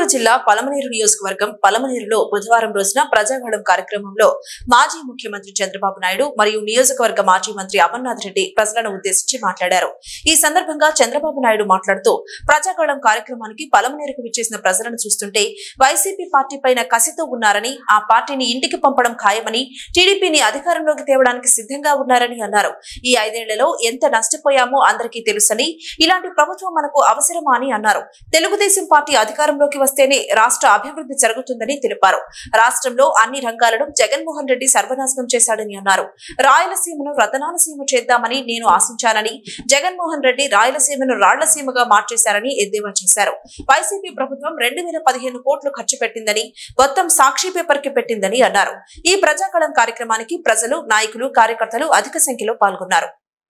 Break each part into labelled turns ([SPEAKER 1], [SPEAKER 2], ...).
[SPEAKER 1] గుంటూరు జిల్లా పలమనేరు నియోజకవర్గం పలమనేరులో బుధవారం రోజున ప్రజాగళం కార్యక్రమంలో మాజీ ముఖ్యమంత్రి చంద్రబాబు నాయుడు మరియు నియోజకవర్గ మాజీ మంత్రి అమర్నాథ్ రెడ్డి ప్రజలను ఉద్దేశించి మాట్లాడారు. ఈ సందర్భంగా చంద్రబాబు నాయుడు మాట్లాడుతూ ప్రజాగళం కార్యక్రమానికి పలమనేరుకు విచ్చేసిన ప్రజలను చూస్తుంటే వైసీపీ పార్టీ పైన కసితో ఉన్నారని, ఆ పార్టీని ఇంటికి పంపడం ఖాయమని, టీడీపీని అధికారంలోకి తేవడానికి సిద్ధంగా ఉన్నారని అన్నారు. ఈ 5 ఏళ్లలో ఎంత నష్టపోయామో అందరికీ తెలుసని, ఇలాంటి ప్రభుత్వం మనకు అవసరమా అని అన్నారు. తెలుగుదేశం పార్టీ అధికారంలోకి వస్తేనే రాష్ట్ర అభివృద్ధి జరుగుతుందని తెలిపారు. రాష్ట్రంలో అన్ని రంగాలను జగన్మోహన్ రెడ్డి సర్వనాశనం చేశాడని అన్నారు. రాయలసీమను రతనాలసీమ చేద్దామని నేను ఆశించానని, జగన్మోహన్ రెడ్డి రాయలసీమను రాళ్లసీమగా మార్చేశారని ఎద్దేవా చేశారు. వైసీపీ ప్రభుత్వం 2015 కోట్లు ఖర్చు పెట్టిందని, మొత్తం సాక్షి పేపర్ కి పెట్టిందని అన్నారు. ఈ ప్రజాగళం కార్యక్రమానికి ప్రజలు, నాయకులు, కార్యకర్తలు అధిక సంఖ్యలో పాల్గొన్నారు.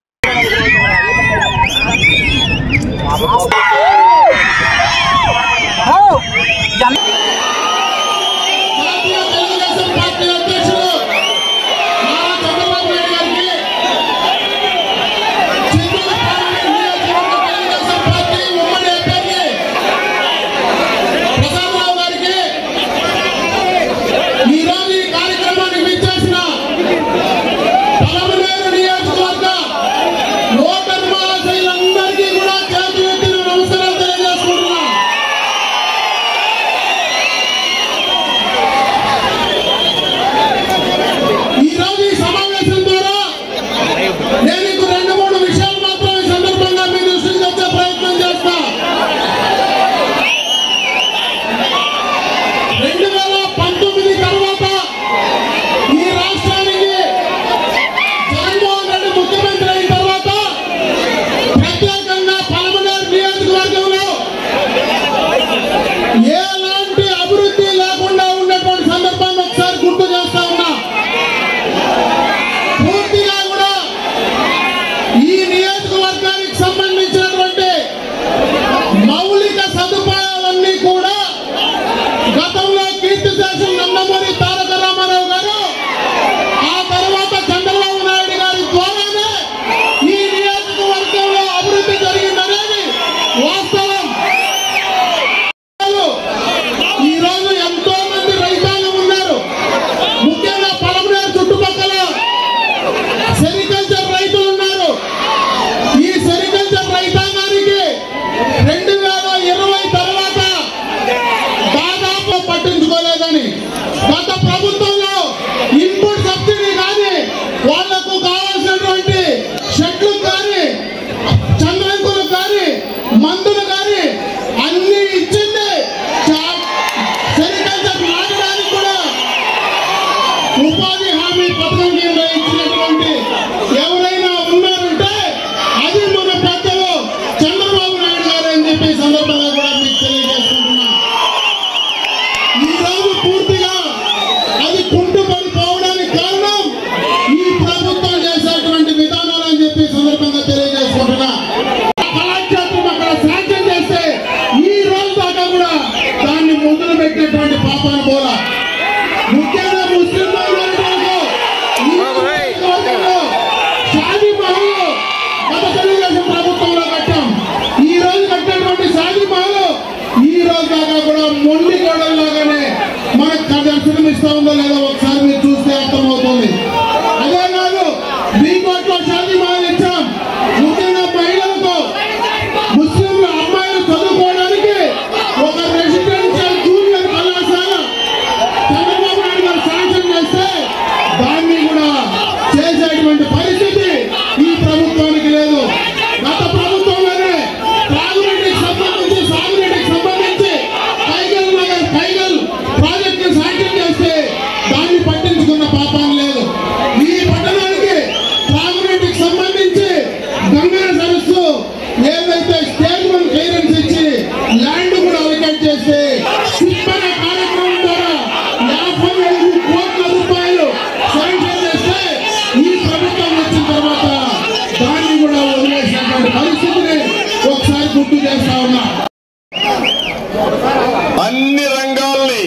[SPEAKER 2] అన్ని రంగాల్ని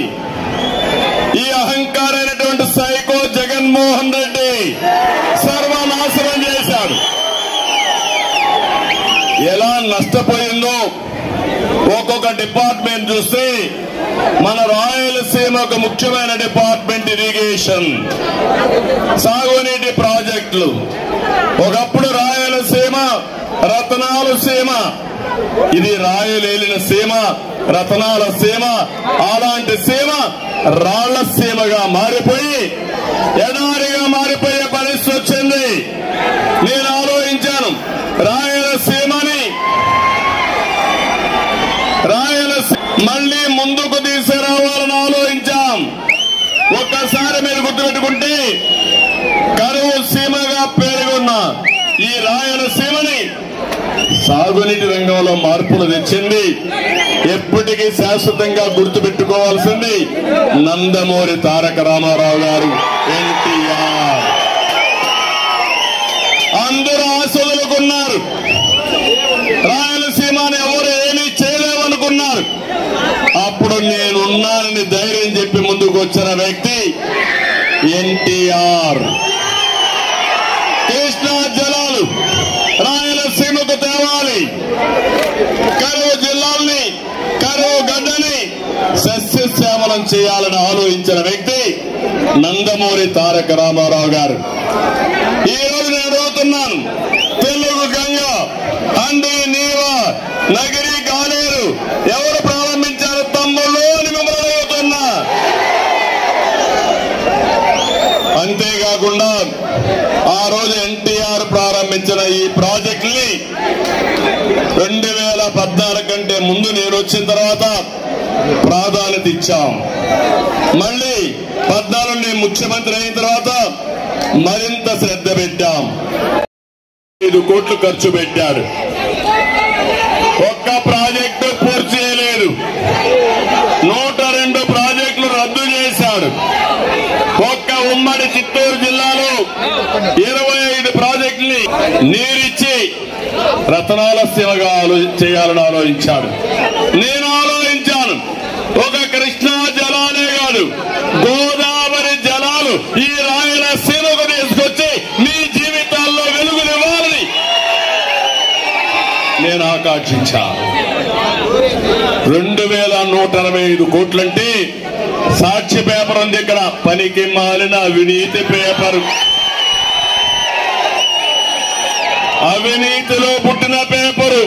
[SPEAKER 2] ఈ అహంకారైనటువంటి సైకో జగన్మోహన్ రెడ్డి సర్వనాశనం చేశాడు. ఎలా నష్టపోయిందో ఒక్కొక్క డిపార్ట్మెంట్ చూస్తే మన రాయలసీమ ఒక ముఖ్యమైన డిపార్ట్మెంట్ ఇరిగేషన్, సాగునీటి ప్రాజెక్టులు. ఒకప్పుడు రాయలసీమ రతనాల సీమ, ఇది రాయలేలిన సీమ, రతనాల సీమ. అలాంటి సీమ రాళ్ల సీమగా మారిపోయి ఎడారిగా మారిపోయే పరిస్థితి వచ్చింది. నేను ఆలోచించాను, రాయలసీమని మళ్ళీ ముందుకు తీసుకురావాలని ఆలోచించాం. ఒక్కసారి మీరు గుర్తుపెట్టుకుంటే కరువు సీమగా పేరున్న ఈ రాయలసీమని సాగునీటి రంగంలో మార్పులు తెచ్చింది. ఎప్పటికీ శాశ్వతంగా గుర్తుపెట్టుకోవాల్సింది నందమూరి తారక రామారావు గారు, ఎన్టీఆర్. అందరూ ఆశలుకున్నారు, రాయలసీమని ఎవరు ఏమీ చేయలేమనుకున్నారు. అప్పుడు నేనున్నానని ధైర్యం చెప్పి ముందుకు వచ్చిన వ్యక్తి ఎన్టీఆర్. కృష్ణా జలాలు రాయలసీమకు తేవాలి, కరువు జిల్లాల్ని, కరువు గడ్డని సస్యశ్యామలం చేయాలని ఆలోచించిన వ్యక్తి నందమూరి తారక రామారావు గారు. ఈ రోజు నేను అడుగుతున్నాను, తెలుగు గంగ, అండి నీవ, నగిరి గాలేరు ఎవరు ప్రారంభించారు తమ్ముళ్ళు అని మిమ్మల్ని అడుగుతున్నా. అంతేకాకుండా ఆ రోజు ఎన్టీఆర్ ప్రారంభించిన ఈ ప్రాజెక్టుని 2014 కంటే ముందు నేను వచ్చిన తర్వాత ప్రాధాన్యత ఇచ్చాం. మళ్ళీ 14 నేను ముఖ్యమంత్రి అయిన తర్వాత మరింత శ్రద్ధ పెట్టాం. 5 కోట్లు ఖర్చు పెట్టాడు, ఒక్క ప్రాజెక్టు పూర్తి చేయలేదు. 102 ప్రాజెక్టులు రద్దు చేశాడు. ఒక్క ఉమ్మడి చిత్తూరు జిల్లాలో 25 ప్రాజెక్టుల్ని నీరిచ్చి రతనాల సీమగా చేయాలని ఆలోచించాడు. నేను ఆలోచించాను, ఒక కృష్ణా జలాలే కాదు, గోదావరి జలాలు ఈ రాయలసీమకు తీసుకొచ్చి మీ జీవితాల్లో వెలుగునివ్వాలని నేను ఆకాంక్షించాను. 2165 కోట్లంటే సాక్షి పేపర్ ఉంది ఇక్కడ, పనికి మాలిన అవినీతి పేపర్, అవినీతిలో పుట్టిన పేపరు,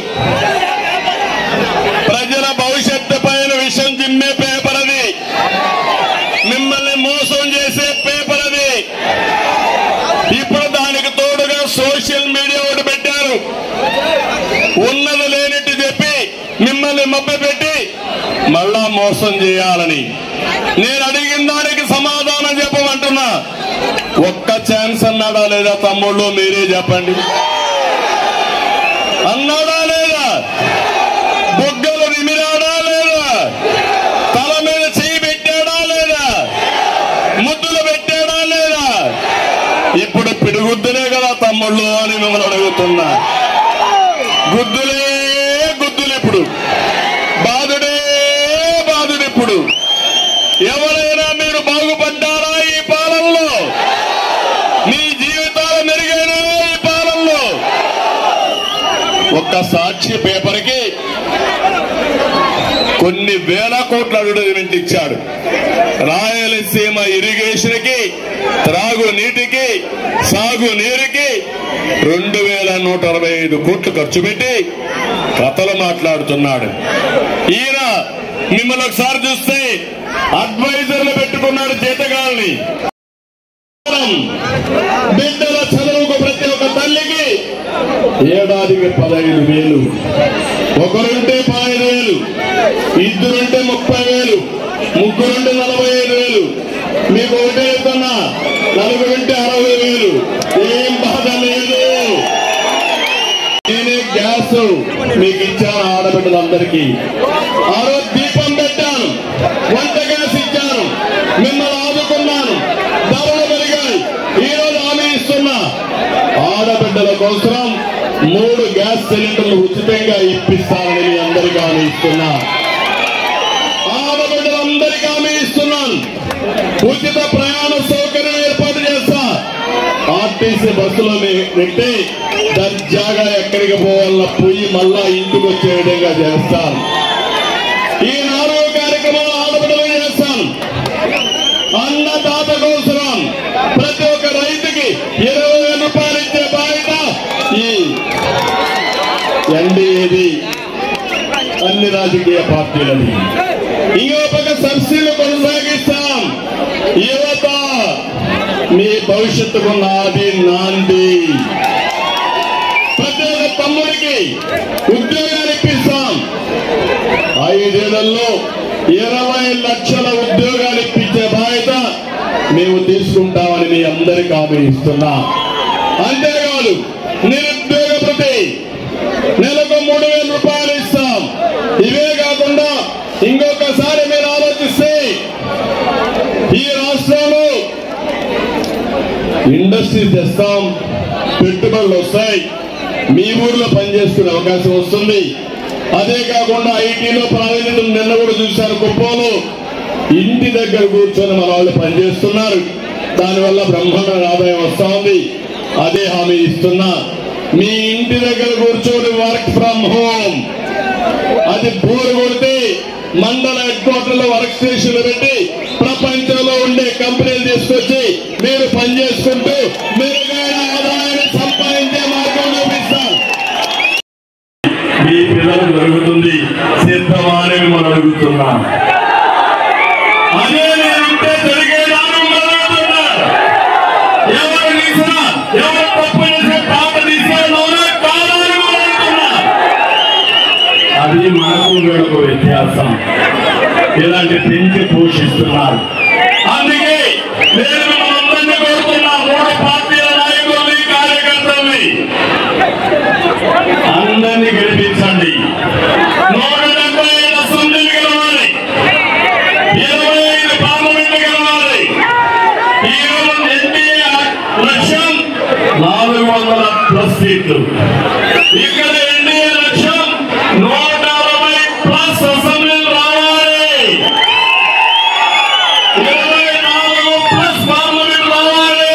[SPEAKER 2] ప్రజల భవిష్యత్తు పైన విషం చిమ్మే పేపర్ అది, మిమ్మల్ని మోసం చేసే పేపర్ అది. ఇప్పుడు దానికి తోడుగా సోషల్ మీడియా ఒకటి పెట్టారు, ఉన్నది లేనిట్టు చెప్పి మిమ్మల్ని మభ్యపెట్టి మళ్ళా మోసం చేయాలని. నేను అడిగిన దానికి సమాధానం చెప్పమంటున్నా. ఒక్క ఛాన్స్ అన్నాడా లేదా తమ్ముళ్ళు? మీరే చెప్పండి, అన్నాడా లేదా? బొగ్గలు నిమిరాడా లేదా? తల మీద చెయ్యి పెట్టాడా లేదా? ముద్దులు పెట్టాడా లేదా? ఇప్పుడు పిడుగుద్దులే కదా తమ్ముళ్ళు అని మిమ్మల్ని అడుగుతున్నా. గుద్దులే గుద్దులు, ఇప్పుడు బాధుడే బాధుడు. ఇప్పుడు ఎవరైనా మీరు బాగుపడ్డారా ఈ పాలనలో? మీ జీవితాలు మెరుగైనా ఈ పాలనలో? ఒక్క సాక్షి పేపర్కి కొన్ని వేల కోట్ల అడ్వర్టైజ్మెంట్ ఇచ్చాడు. రాయలసీమ ఇరిగేషన్ కి, త్రాగునీటికి, సాగునీరుకి 2165 కోట్లు ఖర్చు పెట్టి కథలు మాట్లాడుతున్నాడు. ఈయన మిమ్మల్ని ఒకసారి చూస్తే అడ్వైజర్లు పెట్టుకున్నాడు జీతగాల్ని. బిడ్డల చదువుకు ప్రతి ఒక్క తల్లికి ఏడాదికి 15,000, ఒకరుంటే 15,000, ఇద్దరుంటే 30,000, ముగ్గురుంటే 45,000. మీకు ఒకటే చెప్తున్నా, నలుగురుంటే 60,000. ఏం బాధ లేదు. నేనే గ్యాస్ మీకు ఇచ్చాను ఆడబిడ్డలందరికీ. ఆ రోజు దీపం పెట్టాను, వంట గ్యాస్ ఇచ్చాను, మిమ్మల్ని ఆదుకున్నాను. ధరలు పెరిగాయి. ఈ రోజు హామీ ఇస్తున్నా, ఆడబిడ్డల కోసం 3 గ్యాస్ సిలిండర్లు ఉచితంగా ఇప్పిస్తానని మీ అందరికీ హామీ ఇస్తున్నా. ఆడబిడ్డలందరికీ హామీ ఇస్తున్నాను. ఉచిత ప్రయాణ సౌకర్యం ఏర్పాటు చేస్తా. ఆర్టీసీ బస్సులో పెట్టి దర్జాగా ఎక్కడికి పోవాలన్నా పోయి మళ్ళా ఇంటికి వచ్చే విధంగా చేస్తాను. ఈ 4 కార్యక్రమాలు ఆడబిడ్డల అన్ని రాజకీయ పార్టీలని. ఇంకో పక్క సబ్సిడీలు కొనసాగిస్తాం. యువత మీ భవిష్యత్తుకు నాది నాంది. ప్రతి ఒక్క తమ్ముడికి ఉద్యోగాలు ఇప్పిస్తాం. 5 ఏళ్లలో 20 లక్షల ఉద్యోగాలు ఇప్పించే బాధ్యత మేము తీసుకుంటామని మీ అందరికీ హామీ ఇస్తున్నా. అంతేకాదు నిరుద్యోగ భృతి నెలకు 3,000 రూపాయలు ఇస్తాం. ఇవే కాకుండా ఇంకొకసారి మీరు ఆలోచిస్తే ఈ రాష్ట్రంలో ఇండస్ట్రీ తెస్తాం, పెట్టుబడులు వస్తాయి, మీ ఊర్లో పనిచేసుకునే అవకాశం వస్తుంది. అదే కాకుండా ఐటీలో ప్రావీణ్యం నిన్న కూడా చూశారు. కుప్పంలో ఇంటి దగ్గర కూర్చొని మన వాళ్ళు పనిచేస్తున్నారు. దానివల్ల బ్రహ్మాండ ఆదాయం వస్తా ఉంది. అదే హామీ ఇస్తున్నా. మీ ఇంటి దగ్గర కూర్చొని వర్క్ ఫ్రమ్ హోమ్, అది బోరు కొడితే మండల హెడ్ క్వార్టర్ లో వర్క్ స్టేషన్లు పెట్టి ప్రపంచంలో ఉండే కంపెనీలు తీసుకొచ్చి మీరు పనిచేసుకుంటూ మెరుగైన ఆదాయాన్ని సంపాదించే మార్గం చూపిస్తాం. మీ పిల్లలు జరుగుతుంది సిద్ధమాని మనం అడుగుతున్నాం. అదే నేనుంటే జరిగేదాన్ని అడుగుతున్నా. ఎవరు తీసినా ఎవరు తప్పు చేసే పాప తీసినా కాదని అడుగుతున్నా. అది మనకు వీళ్ళకు వ్యత్యాసం. ఇలాంటి పెంచి పోషిస్తున్నారు. అందుకే నేను మనందరినీ కోరుతున్నా, 3 పార్టీల నాయకుల్ని కార్యకర్తల్ని అందరినీ గెలిపించండి. 175 అసెంబ్లీలు గెలవాలి, 25 పార్లమెంట్ గెలవాలి. ఈరోజు ఎన్డీఏ లక్ష్యం 400+ సీట్లు. ఇక్కడ ఎన్డీఏ లక్ష్యం 160+ అసెంబ్లీలు రావాలి, 24+ పార్లమెంట్ రావాలి.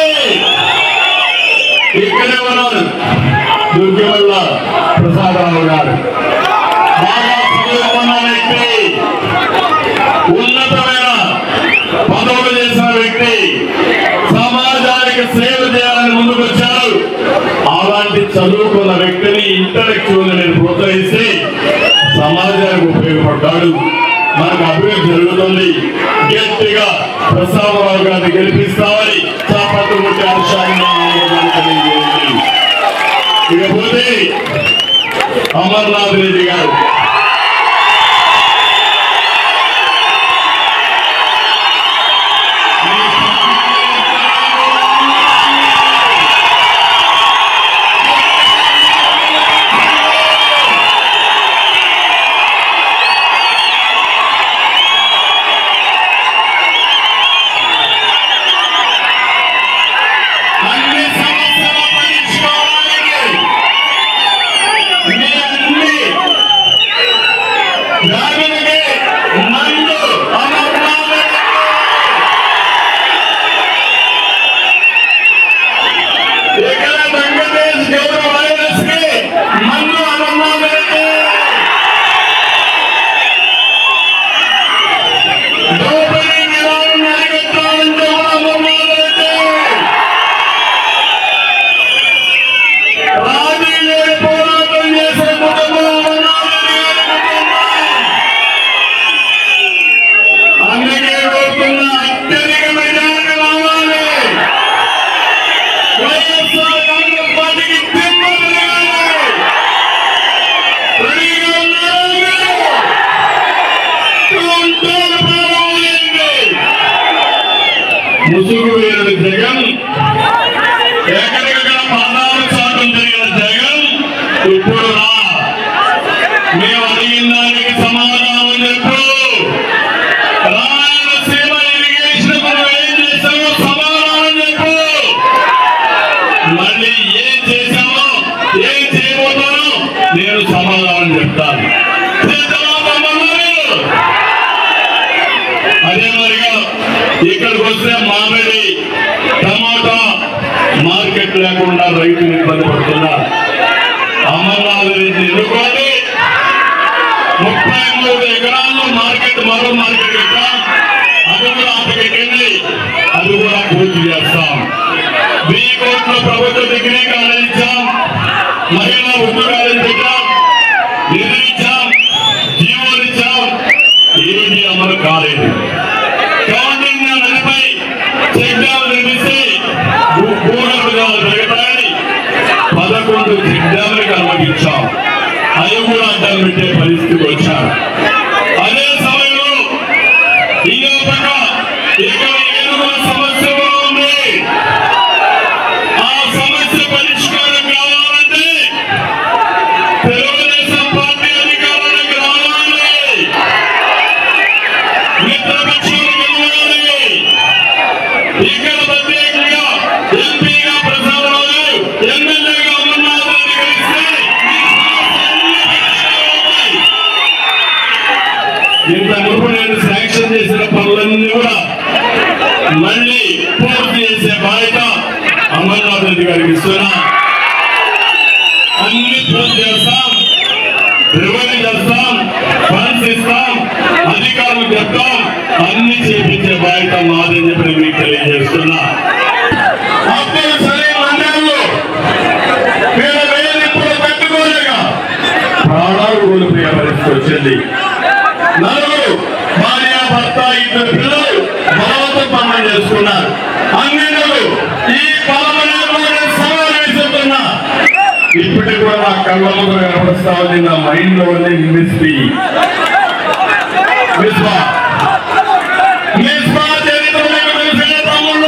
[SPEAKER 2] ఇక్కడే ఉన్నారు దుర్గవల్ల ప్రసాదరావు గారు. బాగా చదువుకున్న వ్యక్తి, ఉన్నతమైన పదవులు చేసిన వ్యక్తి, సమాజానికి సేవ చేయాలని ముందుకు వచ్చారు. అలాంటి చదువుకున్న వ్యక్తిని ఇంటలెక్చువల్ నేను ప్రోత్సహిస్తే సమాజానికి ఉపయోగపడ్డాడు. మనకు అభివృద్ధి జరుగుతుంది. గట్టిగా ప్రసాదరావు గారిని గెలిపిస్తామని చాపట్టు కొట్టి హర్షాన్ని తెలియజేయండి. ఇకపోతే అమర్నాథ్ రెడ్డి గారు ముసుగు వేరుడు జగన్, ఎక్కడికక్కడ పాదాలు చాటం జరిగిన జగన్ ఇప్పుడు రా, మేము అడిగిన దానికి సమాధానం చెప్పు. రాయలసీమ ఇరిగేషన్ మనం ఏం చేశామో సమాధానం చెప్పు. మళ్ళీ ఏం చేశామో ఏం చేయబోతానో నేను సమాధానం చెప్తాను. అదే మరిగా ఇక్కడికి వస్తే మామిడి టమాటా మార్కెట్ లేకుండా రైతులు ఇబ్బంది పడుతున్నారు. అమర్నాథ్ రెడ్డి ఎన్నుకోండి. 33 ఎకరాల్లో మార్కెట్, మరో మార్కెట్ పెట్టాం. అది కూడా ఆపకెక్కింది, అది కూడా పూర్తి చేస్తాం. 1000 కోట్ల ప్రభుత్వ డిగ్రీ కాలేజ్ ఇచ్చాం, మహిళా ఉర్దూ కాలేజ్ పెట్టాం, నిధులు ఇచ్చాం, జీవో సంతకాలు పెట్టే పరిస్థితికి వచ్చారు. అదే సమయంలో ఇంకో పక్క ఇక్కడ ఏదో సమస్య ఉంది. ఆ సమస్య పరిష్కారం కావాలంటే తెలుగుదేశం పార్టీ అధికారులకు రావాలి, మిత్రపక్షాలు గెలవాలి. ఇక్కడ ప్రత్యేకంగా ఎంపీగా ప్రసాద్ రావు, ఎమ్మెల్యేగా అమర్నాథ్ గెలిస్తే ఇంత మునుపు నేను శాంక్షన్ చేసిన పనులన్నీ కూడా మళ్ళీ పూర్తి చేసే బాధ్యత అమర్నాథ్ రెడ్డి గారికి ఇస్తున్నా. అన్ని పూర్తి చేస్తాం, రెవెన్యూ చేస్తాం, ఫండ్స్ ఇస్తాం, అధికారులు చెప్తాం, అన్ని చేపించే బాధ్యత మాదని చెప్పి మీకు తెలియజేస్తున్నా. అప్పుడు సరే మండలంలో పెట్టుకోలేక ప్రాణాలు కోల్పోయే పరిస్థితి వచ్చింది. నలుగురు భార్య భర్త ఇద్దరు పిల్లలు బలవంతం పనులు చేసుకున్నారు. అన్నింటిలో ఈ పాలన సవాలు విసురుతున్నా. ఇప్పటికి కూడా నా కళ్ళ ముందు కనపరుస్తా ఉంది, నా మైండ్ లో ఉంది మిస్బా చరిత్ర తమ్ముళ్ళు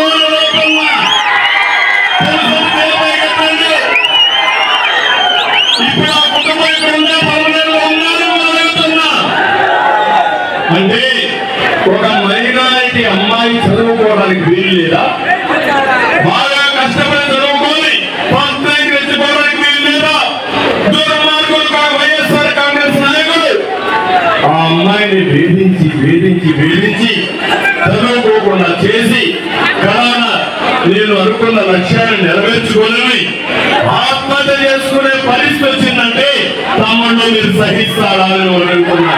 [SPEAKER 2] ఇప్పుడు ఆ కుటుంబం ఇక్కడ ఉండే పనులలో ఉన్నా. అంటే ఒక మైనారిటీ అమ్మాయి చదువుకోవడానికి వీలు లేదా? బాగా కష్టపడి చదువుకొని ఫస్ట్ ర్యాంక్ తెచ్చుకోవడానికి వీలు లేదా? దుర్మార్గులు వైఎస్ఆర్ కాంగ్రెస్ నాయకులు ఆ అమ్మాయిని వేధించి చదువుకోకుండా చేసి కరోనా నేను అనుకున్న లక్ష్యాన్ని నెరవేర్చుకోలేని ఆత్మహత్య చేసుకునే పరిస్థితి వచ్చిందంటే తమ్ముళ్ళు మీరు సహిస్తారా అని అనుకున్నా.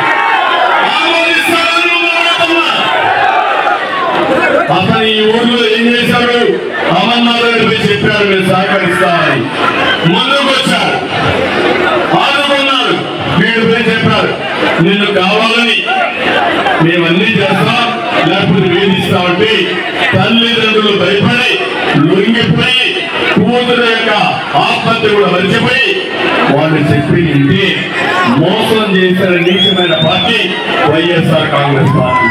[SPEAKER 2] అతను ఈ ఊర్లో ఏం చేశాడు? అమర్నాథ్ రెడ్డి చెప్పారు మీరు సహకరిస్తామని, ముందుకు వచ్చారు, ఆదుకున్నారు. వీడు పోయి చెప్పారు నిన్ను కావాలని మేమన్నీ చేస్తాం, లేకపోతే వేధిస్తామంటే తల్లిదండ్రులు భయపడి లొంగిపోయి కూతురు యొక్క ఆత్మహత్య కూడా మర్చిపోయి వాళ్ళు చెప్పింది మోసం చేసిన నీచమైన పార్టీ వైఎస్ఆర్ కాంగ్రెస్ పార్టీ.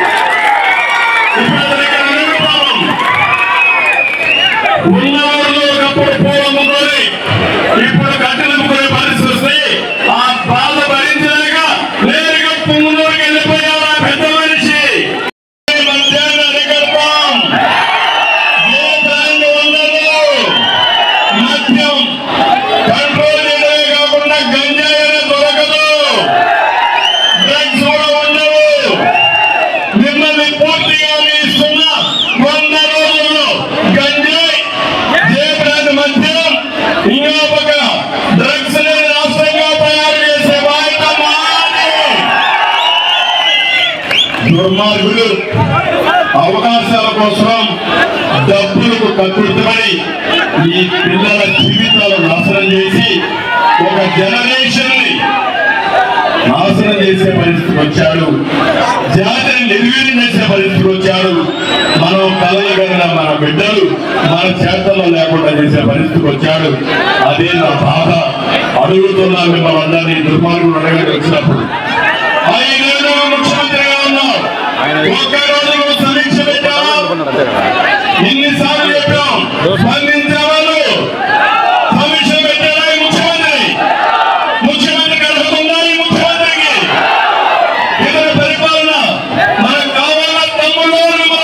[SPEAKER 2] ఉన్న ఊరిలో ఒకప్పుడు పూలు అమ్ముకొని ఇప్పుడు కట్టెలు అమ్ముకునే పరిస్థితి వస్తే ఆ బాధ భరించలేక నేరుగా పుంగులోకి వెళ్ళిపోయారు ఆ పెద్ద మనిషి. మద్యాన్ని అరికడతాం, ఏ బ్రాండ్ ఉండదు, మద్యం కంట్రోల్ చేయడమే కాకుండా గంజాయి దొరకదు, డ్రగ్స్ కూడా ఉండవు. మిమ్మల్ని పూర్తిగా ఇస్తున్న 100 రోజుల్లో గంజాయి, ఏ బ్రాండ్ మద్యం, ఇంకో పక్క డ్రగ్స్ రాష్ట్రంగా తయారు చేసే బాధ్యత మాది. దుర్మార్గులు అవకాశాల కోసం డబ్బులకు కక్కుర్తిపడి ఈ పిల్లల జీవితాలు నాశనం చేసి ఒక జనరేషన్ ని నాశనం చేసే పరిస్థితికి వచ్చాడు. జాతిని నిర్వీర్యం చేసే పరిస్థితికి వచ్చాడు. మనం కలగలిగిన మన బిడ్డలు మన చేతల్లో లేకుండా చేసే పరిస్థితికి వచ్చాడు. అదే నా బాధ. అడుగుతున్నా మిమ్మల్ని అందరినీ దుర్మార్గులు అడగడానికి వచ్చినప్పుడు 5 ఏళ్ళు ముఖ్యమంత్రిగా ఉన్నాం, ఒక్క రోజు సమీక్ష పెట్టాం, ఇన్నిసార్లు చెప్పాం, స్పందించే వాళ్ళు సమీక్ష పెట్టారా ముఖ్యమంత్రి కలుగుతుందా ఈ ముఖ్యమంత్రికి? ఇతర పరిపాలన మనకు కావాలా తమ్ముళ్ళు?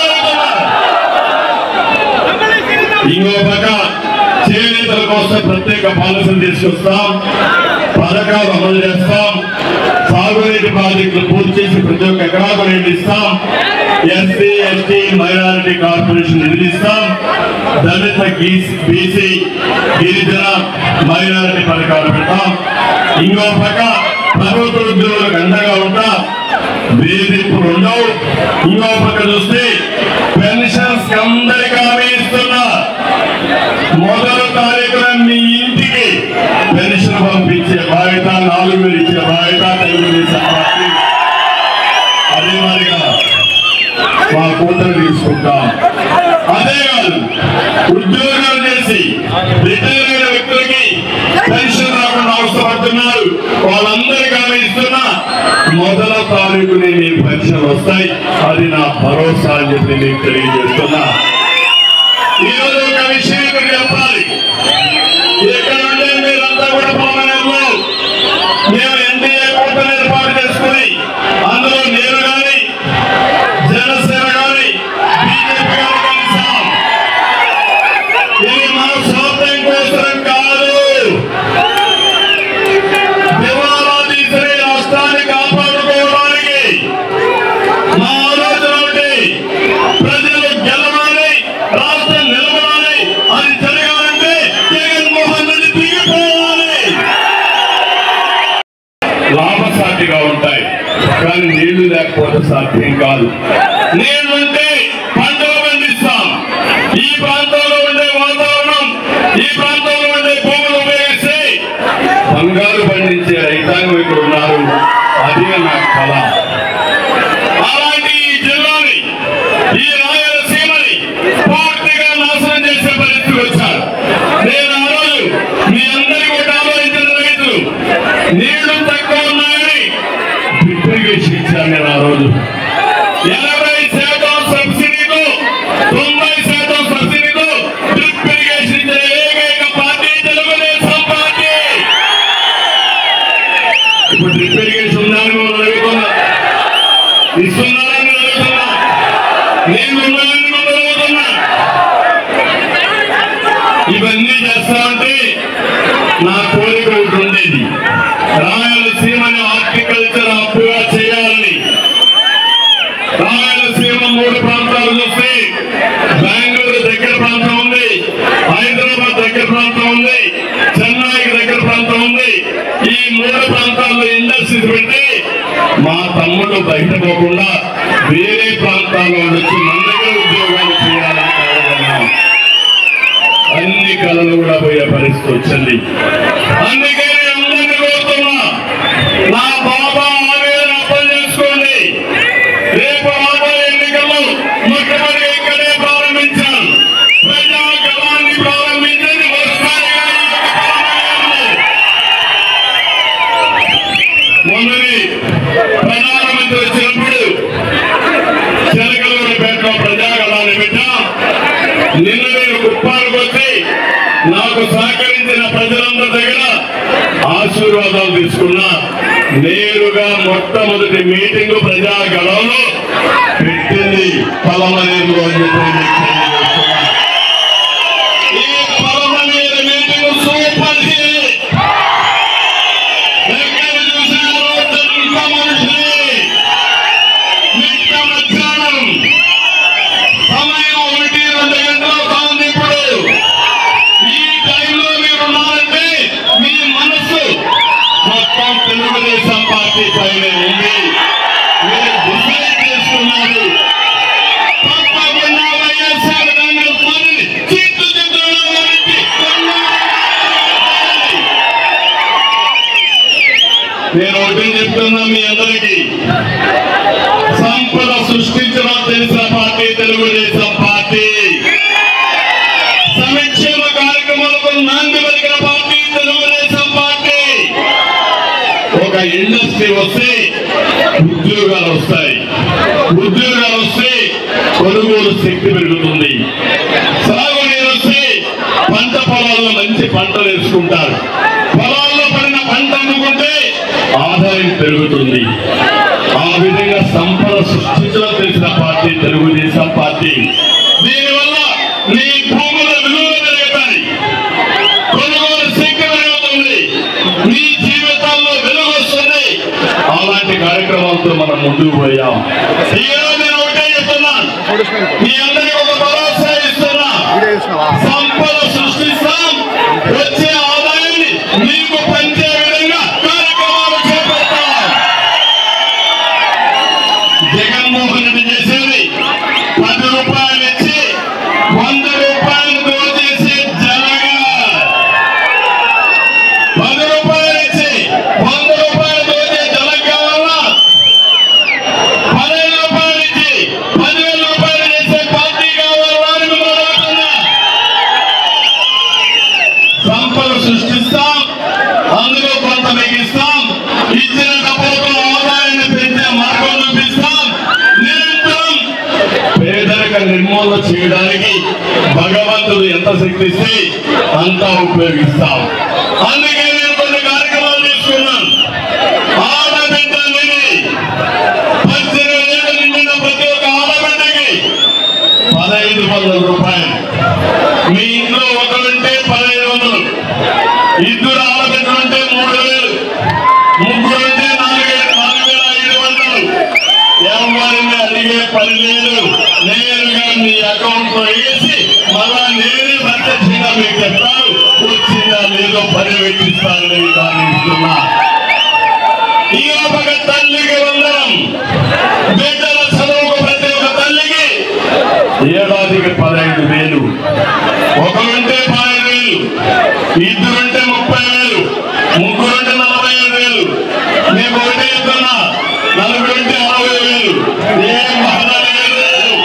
[SPEAKER 2] ఇంకో పక్క చేనేతల కోసం ప్రత్యేక పాలసీలు తీసుకొస్తాం, పథకాలు అమలు చేస్తాం, సాగునీటి ప్రాజెక్టులు పూర్తి చేసి ప్రతి ఒక్క ఎకరాకు నీళ్ళు ఇస్తాం, ఎస్సీ ఎస్టీ మైనారిటీ కార్పొరేషన్ నిధులిస్తాం, దళిత బీసీ గిరిజన మైనారిటీ పథకాలు పెడతాం. ఇంకో పక్క ప్రభుత్వ ఉద్యోగులకు అండగా ఉంటా, వేధింపులు ఉండవు. ఇంకో పక్క చూస్తే పెన్షన్స్ అందరికీ హామీ ఇస్తున్నా. మొదటి తారీఖున మీ ఇంటికి పెన్షన్ పంపించే బాధ్యత, 4,000 ఇచ్చే బాధ్యత తెలుగుదేశం పార్టీ. అదే మాదిరిగా మా కూతురు తీసుకుంటాం. అదే కాదు, ఉద్యోగాలు చేసి రిటైర్ అయిన వ్యక్తులకి పెన్షన్ రాకుండా అవసరపడుతున్నారు, వాళ్ళందరికీ వస్తాయి. అది నా భరోసా అని చెప్పి మీకు తెలియజేస్తున్నా. ఈరోజు ఒక విషయం ఇక్కడ చెప్పాలి. ఇక్కడ ఉండే మీరంతా కూడా పాలనలో మేము ఎన్డీఏ కూటమి ఏర్పాటు చేసుకుని అందులో నేను కానీ జనసేన కానీ బీజేపీ కానీ కలిసాం. ఇది మన స్వార్థం కోసం కాదు. దివాలా తీసిన రాష్ట్రాన్ని కాపాడుకోవడానికి మా ఆలోచన ఒకటి, ప్రజలు గెలవాలి, రాష్ట్రం నిలబడాలి. అది జరగాలంటే జగన్మోహన్ రెడ్డి దిగిపోవాలి. లాభసాటిగా ఉంటాయి కానీ నీళ్లు లేకపోతే సాధ్యం కాదు. నీళ్లుంటే పంటలు పండిస్తాం. ఈ ప్రాంతంలో ఉండే వాతావరణం, ఈ ప్రాంతంలో ఉండే భూములు ఉపయోగిస్తే బంగారు పండించే రైతాంగం ఇక్కడ ఉన్నారు. అదే నా కళ. అలాంటి ఈ జిల్లాని, ఈ రాయలసీమని పూర్తిగా నాశనం చేసే పరిస్థితికి వచ్చారు. నేను ఆ రోజు మీ అందరికీ కూడా ఆలోచించిన రైతులు నీళ్లు తక్కువ ఉన్నాయని డ్రిప్లికేషన్ ఇచ్చాను. నేను ఆ రోజు 80% సబ్సిడీతో 90% సబ్సిడీతో డ్రిప్ ఇరిగేషన్ ఇచ్చిన ఏకైక పార్టీ తెలుగుదేశం పార్టీ. ఇప్పుడు డ్రిప్ ఇరిగేషన్ ఉందని మనం అడుగుతున్నా, ఇస్తున్నారని అడుగుతున్నా, నేను ఉన్నానని మనం అడుగుతున్నా. ఇవన్నీ చేస్తా ఉంటే నా కోరిక ఒకటి ఉండేది, రాయలసీమని హార్టికల్చర్ హబ్గా చేయాలని. రాయలసీమ 3 ప్రాంతాలు చూస్తే బెంగళూరు దగ్గర ప్రాంతం ఉంది, హైదరాబాద్ దగ్గర ప్రాంతం ఉంది, చెన్నైకి దగ్గర ప్రాంతం ఉంది. ఈ 3 ప్రాంతాల్లో ఇండస్ట్రీస్ పెట్టి మా తమ్ముళ్ళు బయట పోకుండా వేరే ప్రాంతాల్లో వచ్చి మన దగ్గర ఉద్యోగాలు చేయాలని కోరుకున్నాం. అన్ని కళలు కూడా పోయే పరిస్థితి వచ్చింది. అందుకే నేను అందరినీ కోరుతున్నా, నా బాబా ఆవేదన అర్థం చేసుకోండి. రేపు రాబోయే ఎన్నికల్లో మొట్టమొదటి ఇక్కడే ప్రారంభించాం. ప్రజాగళాన్ని ప్రారంభించండి. మొన్నటి ప్రధానమంత్రి వచ్చినప్పుడు చెలకలూరుపేటలో ప్రజాగళాన్ని పెట్టాం. నిన్న నేను కుప్పాలకు వచ్చి నాకు సహకరించిన ప్రజలందరి దగ్గర ఆశీర్వాదాలు తీసుకున్నా. నేరుగా మొట్టమొదటి మీటింగ్ ప్రజాగళంలో పెట్టింది పలమనేరులో అని చెప్పి తెలియజేస్తున్నా. ఈ పలమనేరు మీటింగ్ సూపర్ హిట్. ఎక్కడ చూసినా రోడ్డంతా మనుషులే. మిట్ట మధ్యాహ్నం సమయం 1-2 గంటలు కాదు. ఇప్పుడు ఈ టైంలో మీరు ఉన్నారంటే మీ మనసు మొత్తం తెలుగుదేశం పార్టీ పైనే ఉంది. మీరు డిసైడ్ చేసుకున్నారు. తప్పకుండా వైఎస్ఆర్ కాంగ్రెస్ పార్టీని చిత్తుచిత్తులో ఓడించి నేను ఒకటి చెప్తున్నా మీ అందరికీ, సంపద సృష్టించడం తెలిసిన పార్టీ తెలుగుదేశం పార్టీ. సంక్షేమ కార్యక్రమాలకు నాంది పలికిన పార్టీ తెలుగుదేశం పార్టీ. ఒక ఇండస్ట్రీ వస్తే ఉద్యోగాలు వస్తాయి. ఉద్యోగాలు వస్తే కొనుగోలు శక్తి పెరుగుతుంది. సాగునీరు వస్తే పంట పొలాల్లో మంచి పంటలు వేసుకుంటారు. పొలాల్లో పడిన పంట అమ్ముకుంటే ఆదాయం పెరుగుతుంది. ఆ విధంగా సంపద సృష్టించడం తెలిసిన పార్టీ తెలుగుదేశం పార్టీ. దీనివల్ల మీ భూముల విలువ పెరుగుతాయి, కొనుగోలు శక్తి పెరుగుతుంది, మీ జీవితాల్లో వెలుగు వస్తుంది. అలాంటి కార్యక్రమాలతో మనం ముందుకు పోయాం. ఈ రోజు నేను ఒకటే చెప్తున్నాను, మీ అందరికీ ఒక భరోసా ఇస్తున్నా. సంపద సృష్టిస్తాం, వచ్చే ఆదాయాన్ని మీకు పంచే విధంగా కార్యక్రమాలు చేపడతాం. జగన్మోహన్ రెడ్డి చేసేది 10 రూపాయలు ఇచ్చి 100 రూపాయలు దోచేసే జనగా. 10 రూపాయలు ఇచ్చి 100 రూపాయలు దోచే జనగా వల్ల 15 రూపాయలు ఇచ్చి 10,000 రూపాయలు చేసే పార్టీ కావాలని మొదలవుతున్నా. చేయడానికి భగవంతుడు ఎంత శక్తిస్తే అంత ఉపయోగిస్తాం. అందుకే నేను కొన్ని కార్యక్రమాలు తీసుకున్నాను. ఆడబిడ్డలని 18 ఏళ్ళు నిండిన ప్రతి ఒక్క ఆడబిడ్డకి 1500 రూపాయలు. మీ ఇంట్లో ఒకరుంటే 1500, ఇద్దరు ఆడబిడ్డలుంటే 3000, ముగ్గురుంటే 4500. ఎవరిని అడిగే పని లేదు. నేరుగా మీ అకౌంట్ లో వేసి మళ్ళా నేనే ప్రత్యక్షంగా మీకు చెప్తాను. వచ్చిందా లేదో పర్యవేక్షిస్తానని ఇస్తున్నా. ఈ ఒక తల్లికి వందనం. బిడ్డల చదువుకు ప్రతి ఒక్క తల్లికి ఏడాదికి 15,000. ఒకరుంటే 15,000, ఇద్దరుంటే 30,000, ముగ్గురుంటే 45,000. మేము ఒకటే చెప్తున్నా, నలుగురుంటే 60,000. ఏం బాధ లేదు.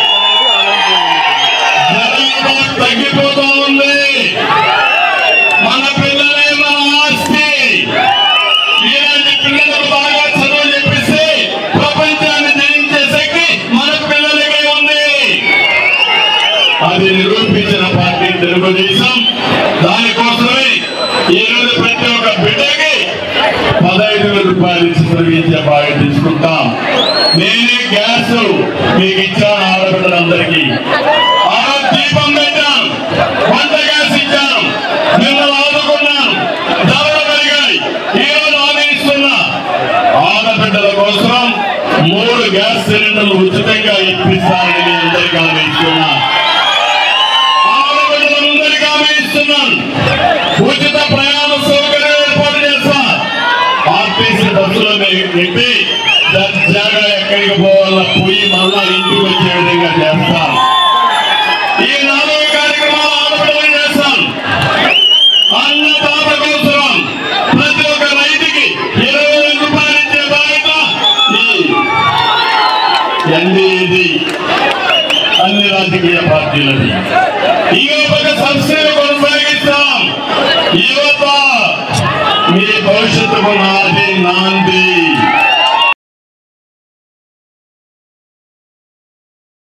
[SPEAKER 2] జనాభా తగ్గిపోతా ఉంది. మన పిల్లలే మన ఆస్తి. ఇలాంటి పిల్లలకు బాగా చదువు చెప్పిస్తే ప్రపంచాన్ని జయించే శక్తి మన పిల్లలకే ఉంది. అది నిరూపించిన పార్టీ తెలుగుదేశం. దానికోసమే ఈరోజు ప్రతి ఒక్క బిడ్డకి 15,000 రూపాయలు ఇచ్చి చదివించే బాగా తీసుకుంటాం. నేనే గ్యాస్ మీకు ఇచ్చాను ఆడబిడ్డలందరికీ. దీపం పెట్టాను, వంట గ్యాస్ ఇచ్చాను, మిమ్మల్ని ఆదుకున్నాను. ధరలు పెరిగాయి. ఈరోజు ఆదరిస్తున్నా. ఆడబిడ్డల కోసం 3 గ్యాస్ సిలిండర్లు ఉచితంగా ఇప్పిస్తానని నేను అందరికీ ఆదరిస్తున్నా. ఆడబిడ్డలందరికీ ఆదరిస్తున్నాను. ఉచిత ప్రయాణ సౌకర్యం ఏర్పాటు చేస్తా. ఆర్టీసీ బస్సులో ఎక్కి దర్జాగా ఎక్కడికి పోవాలో పోయి మళ్ళా ఇంటికి వచ్చే విధంగా చేస్తాను. ఈ 4 కార్యక్రమాలు ఆడబిడ్డలు చేస్తాను. అన్నదాత కోసం ప్రతి ఒక్క రైతుకి 20,000 రూపాయలు ఇచ్చే బాధ్యత ఎన్డీఏది, అన్ని రాజకీయ పార్టీలది. ఈ ఒక సబ్సిడీ కొనసాగిస్తాం. యువత మీ భవిష్యత్తుకు